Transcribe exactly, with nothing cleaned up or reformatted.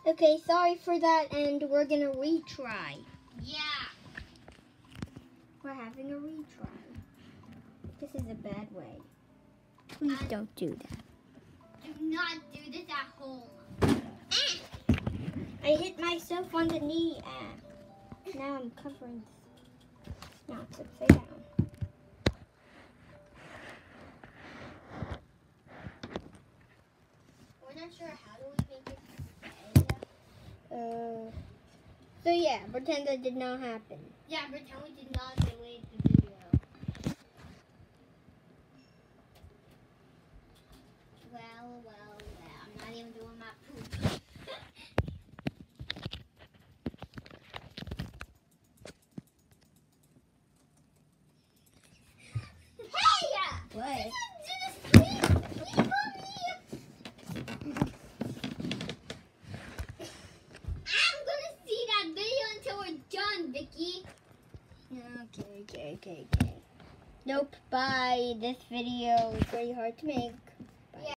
Okay, sorry for that, and we're gonna retry. Yeah. We're having a retry. This is a bad way. Please I don't do that. Do not do this at home. I hit myself on the knee. Ah. Now I'm covering now it's upside down. We're not sure how do we make it. Uh, so yeah, pretend that did not happen. Yeah, pretend we did not delete the video. Well, well, well. I'm not even doing my poop. Hey! What? Vicky. Okay, okay, okay, okay. Nope, bye. This video is very hard to make.